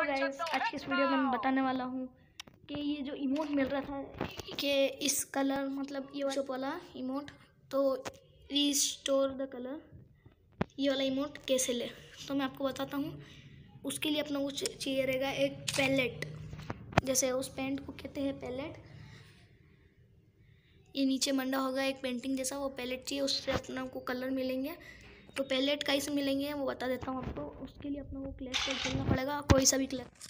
Guys, आज की इस वीडियो में मैं बताने वाला हूँ कि ये जो इमोट मिल रहा था कि इस कलर मतलब ये वाला इमोट, तो रिस्टोर द कलर, ये वाला इमोट कैसे ले, तो मैं आपको बताता हूँ। उसके लिए अपना वो चाहिए रहेगा एक पैलेट, जैसे उस पेंट को कहते हैं पैलेट। ये नीचे मंडा होगा एक पेंटिंग जैसा, वो पैलेट चाहिए, उससे अपना को कलर मिलेंगे। तो पैलेट कैसे मिलेंगे वो बता देता हूँ आपको। उसके लिए अपना को क्लैश पर खेलना पड़ेगा, कोई सा भी क्लैश।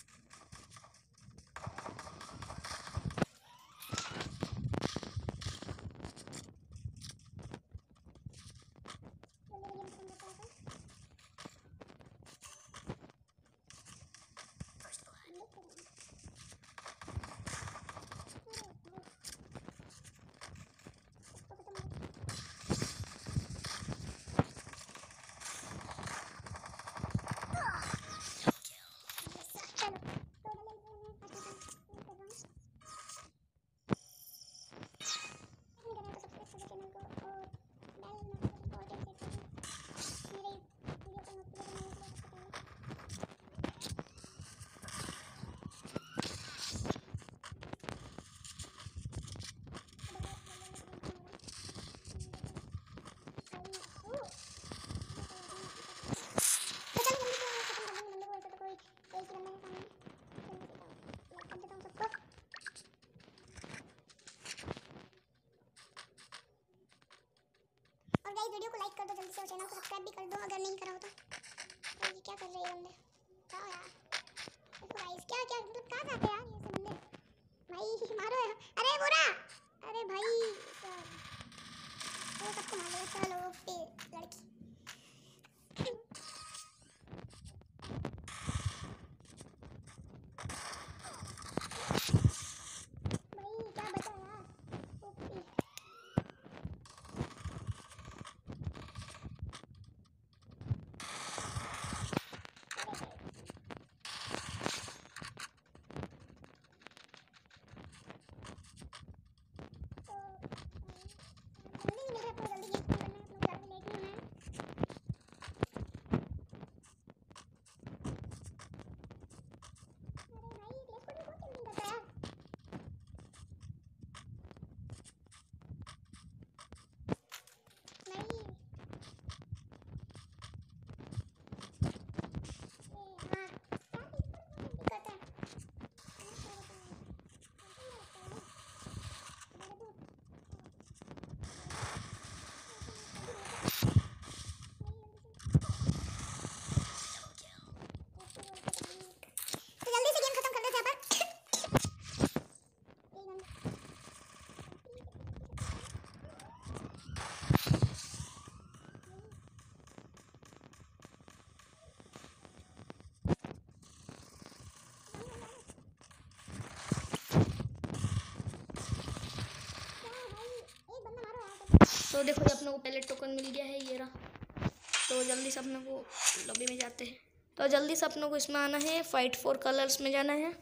वीडियो को लाइक कर दो जल्दी से और चैनल को सब्सक्राइब भी कर दो अगर नहीं करा हो तो। ये क्या कर रहे हैं बंदे? क्या यार, देखो गाइस, क्या क्या मतलब कहां जाते हैं यार ये सब बंदे? भाई मारो यार। अरे बुरा, अरे भाई वो सबको मार दिया। चलो पे लड़की तो देखो ये अपने को पैलेट टोकन मिल गया है, ये रहा। तो जल्दी से अपने को लॉबी में जाते हैं। तो जल्दी से अपने को इसमें आना है, फाइट फॉर कलर्स में जाना है।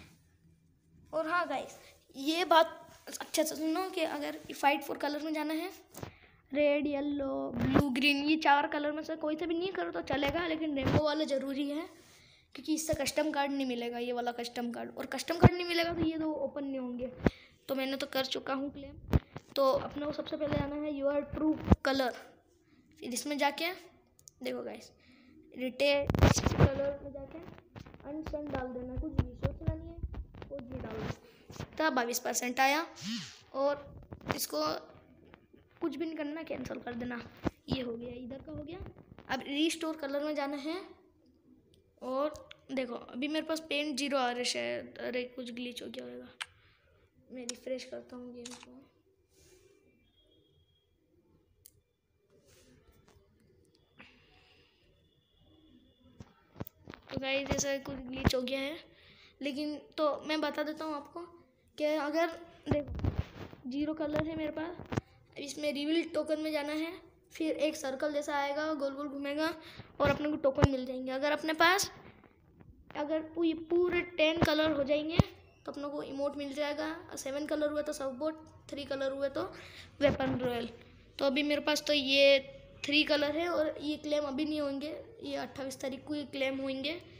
और हाँ गाइस, ये बात अच्छा से सुनो कि अगर फाइट फॉर कलर में जाना है, रेड येलो ब्लू ग्रीन, ये 4 कलर में से कोई से भी नहीं करो तो चलेगा, लेकिन रेनबो वाला ज़रूरी है क्योंकि इससे कस्टम कार्ड नहीं मिलेगा, ये वाला कस्टम कार्ड। और कस्टम कार्ड नहीं मिलेगा तो ये 2 ओपन नहीं होंगे। तो मैंने तो कर चुका हूँ क्लेम। तो अपने को सबसे पहले आना है योर ट्रू कलर। फिर इसमें जाके देखो गाइस, रिटेल कलर में जाके अनसन डाल देना, कुछ भी सोचना नहीं है, कुछ भी डाल देना। तब 22% आया और इसको कुछ भी नहीं करना, कैंसिल कर देना। ये हो गया, इधर का हो गया। अब रीस्टोर कलर में जाना है और देखो अभी मेरे पास पेंट 0 आ रहा है शायद। अरे कुछ ग्लिच हो गया होगा, मैं रिफ्रेश करता हूँ गेम को। तो गाइस जैसा कुछ ग्लिच हो गया है, लेकिन तो मैं बता देता हूँ आपको कि अगर देखो 0 कलर है मेरे पास, इसमें रिवील टोकन में जाना है। फिर एक सर्कल जैसा आएगा, गोल गोल घूमेगा और अपने को टोकन मिल जाएंगे। अगर अपने पास अगर पूरे 10 कलर हो जाएंगे तो अपने को इमोट मिल जाएगा। 7 कलर हुए तो सपोर्ट, 3 कलर हुए तो वेपन रॉयल। तो अभी मेरे पास तो ये 3 कलर है और ये क्लेम अभी नहीं होंगे, ये 28 तारीख को ये क्लेम होंगे।